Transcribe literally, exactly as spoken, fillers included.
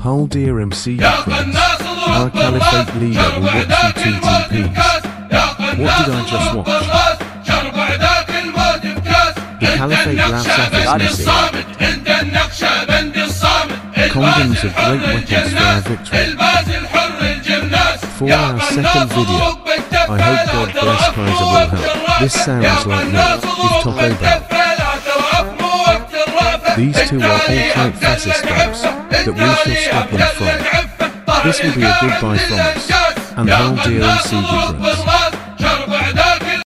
Whole dear M C Ukraine, our caliphate leader will watch U T T Ps. What did I just watch? The caliphate laughs at his message. Condoms are great weapons for our victory. For our second video, I hope God bless Kaiser will help. This sounds like me, if Taco Bell. These two are alt-right fascist dogs that we shall stop them from. This will be a goodbye from us, and whole dear M C Ukraine.